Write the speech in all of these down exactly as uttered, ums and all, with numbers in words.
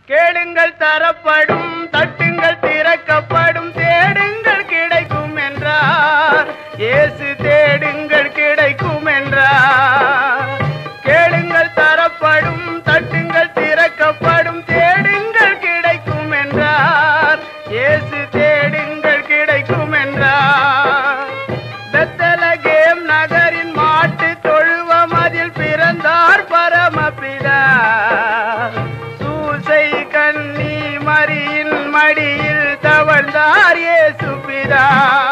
கேளுங்கள் தரப்படும், தட்டுங்கள் திறக்கப்படும், தேடுங்கள் கிடைக்கும் என்றார். இயேசு தேடுங்கள் கிடைக்கும் என்றார். கேளுங்கள் தரப்படும், தட்டுங்கள் திறக்கப்படும், தேடுங்கள் கிடைக்கும் என்றார். இயேசு தேடுங்கள் கிடைக்கும் என்றார். பெத்லகேம் நகரின் மாட்டு தொழுவம் அதில் பிறந்தார் பரமபிதா. சூசை கன்னி மரியின் மடியில் தவழ்ந்தார் இயேசு பிதா.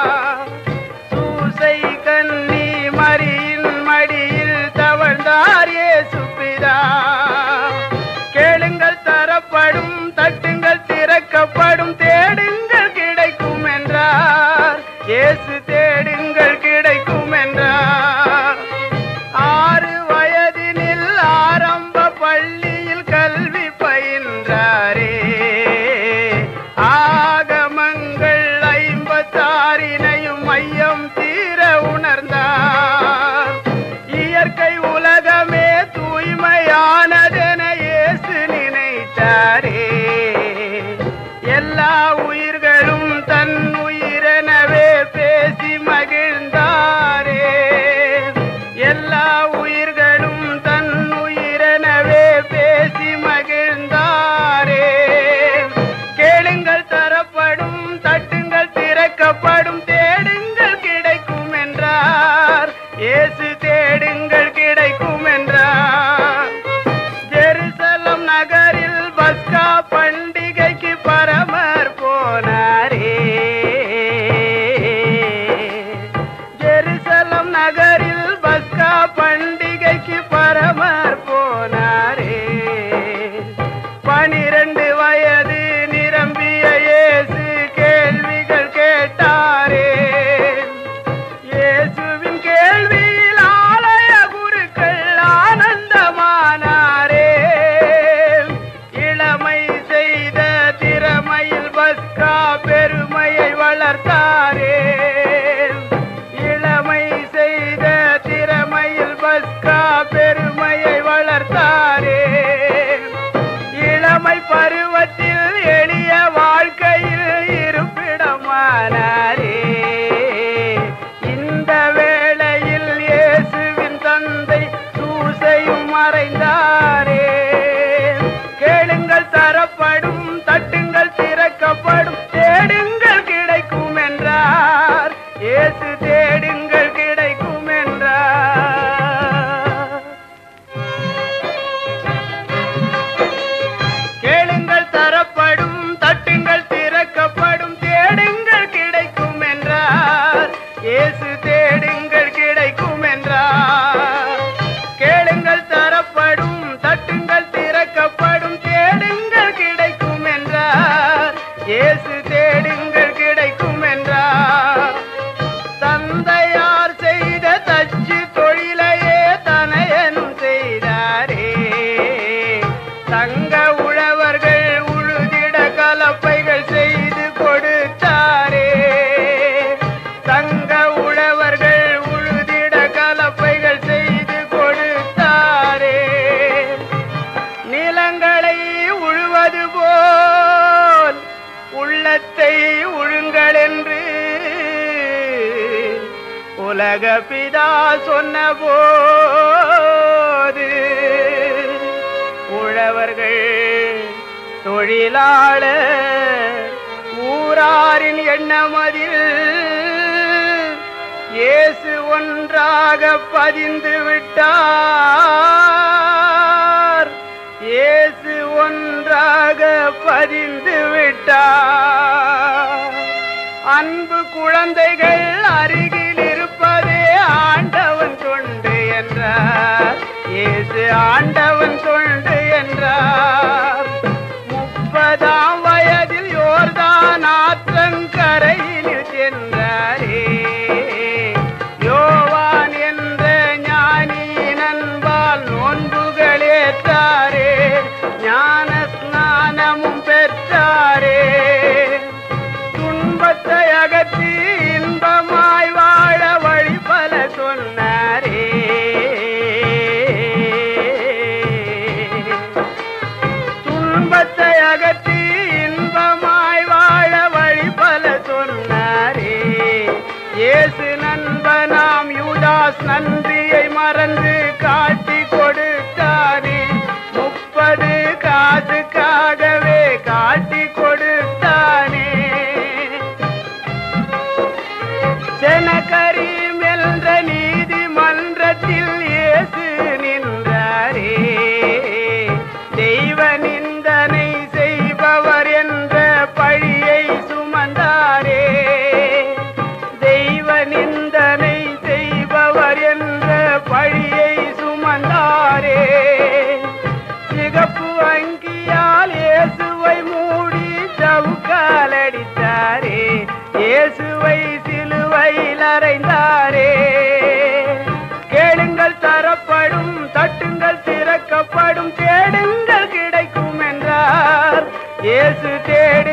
சூசை கன்னி மரியின் மடியில் தவழ்ந்தார் இயேசு பிதா. கேளுங்கள் தரப்படும், தட்டுங்கள் திறக்கப்படும், தேடுங்கள் கிடைக்கும் என்றார். இயேசு தேடுங்கள் கிடைக்கும் என்றார். ஆறு வயதினில் ஆரம்ப பள்ளியில் கல்வி பயின்றாரே. ஆகமங்கள் ஐம்பத்தாறினையும் மையம் தீர உணர்ந்தார். இயற்கை உலகமே தூய்மையானதென இயேசு நினைத்தாரே. எல்லா உயிர்களும் தன் உயிரெனவே பேசி மகிழ்ந்தாரே. எல்லா உயிர்களும் தன் உயிரெனவே பேசி மகிழ்ந்தாரே. கேளுங்கள் தரப்படும், தட்டுங்கள் திறக்கப்படும், தேடுங்கள் கிடைக்கும் என்றார். இயேசு தேடுங்கள் கிடைக்கும் என்றார். ஜெருசலம் நகரில் பஸ்கா பண்டிகைக்கு பரமர் போனாரே. ஜெருசலம் நகரில் பஸ்கா பண்டிகைக்கு பரமர் போனாரே. பனிரெண்டு வயது நிரம்பிய இயேசு கேள்விகள் கேட்டாரே. இயேசுவின் கேள்வியில் ஆலய குருக்கள் ஆனந்தமானாரே. இளமை செய்த திறமையில் பஸ்கா பெருமையை வளர்த்தாரே. இளமை செய்த திறமையில் பஸ்கா பெருமையை வளர்த்தாரே. இளமை பருவத்தில் எளிய வாழ்க்கையில் இருப்பிடமானாரே. இந்த வேளையில் இயேசுவின் தந்தை சூசையும் மறைந்தாரே. கேளுங்கள் தரப்படும், தட்டுங்கள் திறக்கப்படும், தேடுங்கள் கிடைக்கும் என்றார். இயேசு தேடுங்கள் கிடைக்கும் என்றார். கேளுங்கள் தரப்படும், தட்டுங்கள் திறக்கப்படும், தேடுங்கள் கிடைக்கும் என்றார். இயேசு தேடுங்கள் கிடைக்கும் என்றார். கேளுங்கள் தரப்படும், தட்டுங்கள் திறக்கப்படும், தேடுங்கள் கிடைக்கும் என்றார். இயேசு தேடுங்கள் கிடைக்கும் என்றார். தந்தையார் செய்த தச்சு தொழிலையே தனையனும் செய்தாரே. தங்க உழவர்கள் உழுதிட கலப்பைகள் செய்து கொடுத்தாரே. தங்க உழவர்கள் உழுதிட கலப்பைகள் செய்து கொடுத்தாரே. நிலங்களை உழுவது போல் உள்ளத்தை உழுங்கள் என்று உலக பிதா சொன்ன போது உழவர்கள் தொழிலாளர் ஊராரின் எண்ணமதில் இயேசு ஒன்றாக பதிந்து விட்டார். இயேசு ஒன்றாக பதிந்து விட்டார். அன்பு குழந்தைகள் அருகில் இருப்பதே ஆண்டவன் தொண்டு என்றார். இயேசு ஆண்டவன் தொண்டு என்றார். முப்பதாம் வயதில் யோர்தான் ஆற்றங்கரையினில் சென்றாரே. யோவான் என்ற ஞானியின் அன்பால் நோன்புகள் ஏற்றாரே. ஞான ஸ்நானமும் பெற்றாரே. துன்பத்தை அகற்றி இன்பமாய் வாழ வழி பல சொன்னாரே. துன்பத்தை இயேசு தேடி